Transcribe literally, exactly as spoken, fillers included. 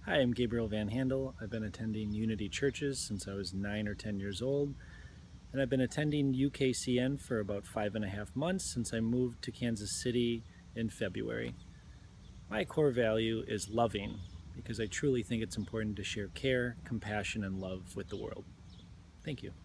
Hi, I'm Gabriel Van Handel. I've been attending Unity churches since I was nine or ten years old, and I've been attending U K C N for about five and a half months since I moved to Kansas City in February. My core value is loving, because I truly think it's important to share care, compassion, and love with the world. Thank you.